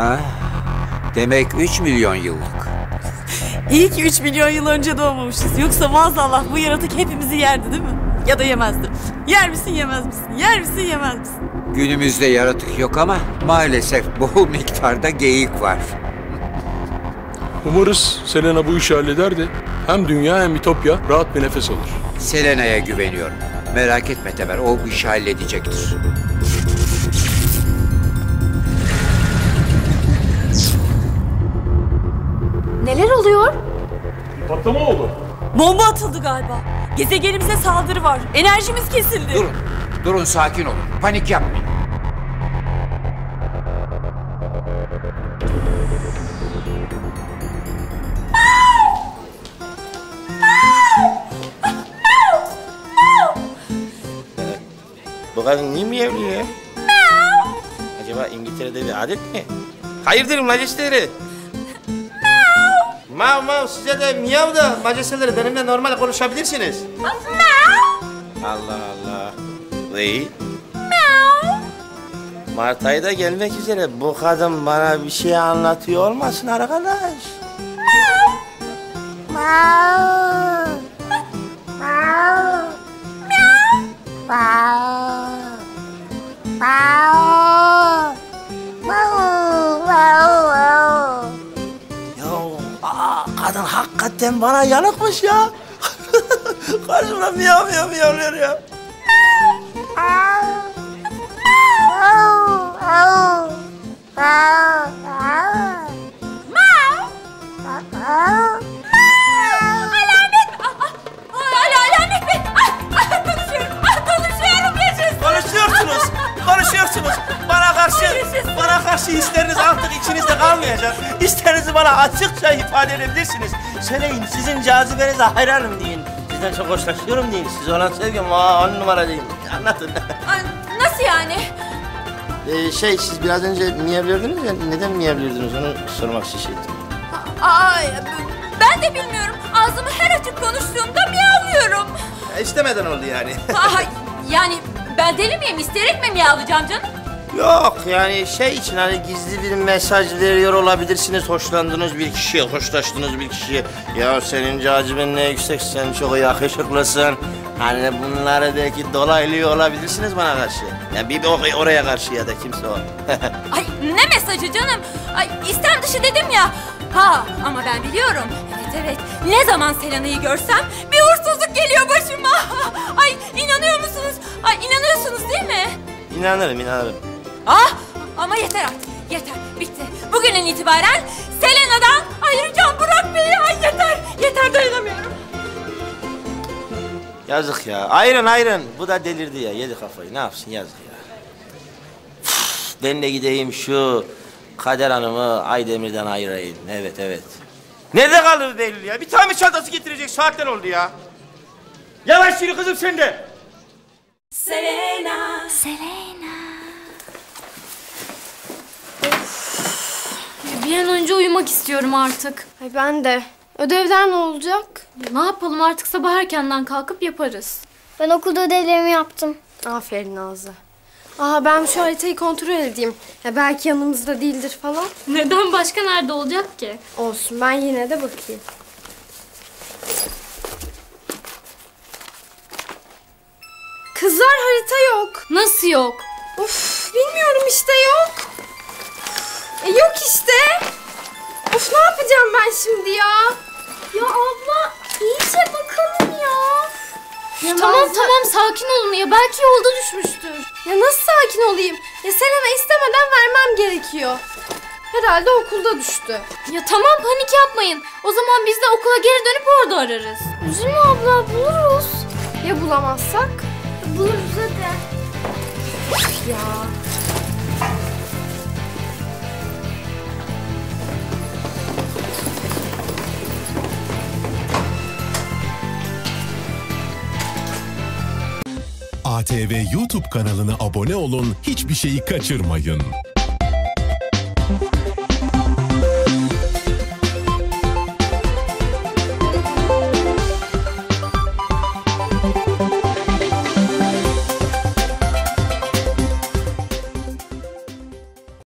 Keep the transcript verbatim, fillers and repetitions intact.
Ha, demek üç milyon yıllık. İyi ki üç milyon yıl önce doğmamışız. Yoksa maazallah bu yaratık hepimizi yerdi değil mi? Ya da yemezdi. Yer misin yemez misin? Yer misin yemez misin? Günümüzde yaratık yok ama maalesef bol miktarda geyik var. Umarız Selena bu işi halleder de hem dünya hem Ütopya rahat bir nefes alır. Selena'ya güveniyorum. Merak etme Temel, o bu işi halledecektir. Neler oluyor? Bir patlama oldu. Bomba atıldı galiba. Gezegenimize saldırı var. Enerjimiz kesildi. Durun, durun sakin olun. Panik yapmayın. Bu kadın niye miyavlıyor ya? Acaba İngiltere'de bir adet mi? Hayırdır majesteleri? Mav mav size de miyav da majesteleri benimle normal konuşabilirsiniz. Allah Allah. Vey. Mart ayı da gelmek üzere. Bu kadın bana bir şey anlatıyor olmasın arkadaş? Mau. Mau. Mau. Mau. Mau. Mau. Ya aa, kadın hakikaten bana yanıkmış ya. Karşımda miyav miyav miyavlıyor ya. Konuşuyorsunuz, konuşuyorsunuz. Bana karşı, bana karşı hisleriniz artık içinizde kalmayacak. İsterinizi bana açıkça ifade edebilirsiniz. Söyleyin, sizin cazibenize hayranım deyin. Sizden çok hoşlanıyorum deyin. Size olan sevgim aa, on numara deyin. Anlatın. Nasıl yani? Ee, şey, siz biraz önce miyavlıyordunuz ya, neden miyavlıyordunuz onu sormak için şey ettim. Aa, ben de bilmiyorum. Ağzımı her açık konuştuğumda miyavlıyorum. Ya, istemeden oldu yani. Aa, yani ben deli miyim? İsteyerek mi miyavlayacağım canım? Yok yani şey için hani gizli bir mesaj veriyor olabilirsiniz. Hoşlandığınız bir kişiye, hoşlaştığınız bir kişiye. Ya senin caziben ne yüksek, sen çok yakışıklısın. Hani bunları belki dolaylıyor olabilirsiniz bana karşı. Yani bir or- oraya karşı ya da kimse o. Ay ne mesajı canım? Ay istem dışı dedim ya. Ha ama ben biliyorum. Evet evet. Ne zaman Selena'yı görsem bir uğursuzluk geliyor başıma. Ay inanıyor musunuz? Ay inanıyorsunuz değil mi? İnanırım, inanırım. Ah ama yeter artık. Yeter. Bitti. Bugünden itibaren Selena'dan ayıracağım Burak Bey'i. Ay yeter. Yeter dayanamıyorum. Yazık ya. Ayran ayran. Bu da delirdi ya. Yedi kafayı. Ne yapsın yazık ya. Üf, ben de gideyim şu Kader Hanım'ı Aydemir'den ayırayım. Evet evet. Nerede kaldı Behlül ya? Bir tamir çantası getirecek saatler oldu ya. Yavaş yürü kızım sen de. Selena. Selena. Bir an önce uyumak istiyorum artık. Ay ben de. Ödevler ne olacak? Ne yapalım artık sabah erkenden kalkıp yaparız. Ben okulda ödevlerimi yaptım. Aferin Nazlı. Aa ben şu haritayı kontrol edeyim. Ya belki yanımızda değildir falan. Neden başka nerede olacak ki? Olsun ben yine de bakayım. Kızlar harita yok. Nasıl yok? Of bilmiyorum işte yok. E, yok işte. Of ne yapacağım ben şimdi ya? Ya abla iyice bakalım ya. Ya tamam Nazlı... tamam sakin olun ya belki yolda düşmüştür. Ya nasıl sakin olayım? Ya Selena istemeden vermem gerekiyor. Herhalde okulda düştü. Ya tamam panik yapmayın. O zaman biz de okula geri dönüp orada ararız. Üzülme abla buluruz. Ya bulamazsak? Buluruz hadi. Ya. A T V YouTube kanalına abone olun, hiçbir şeyi kaçırmayın.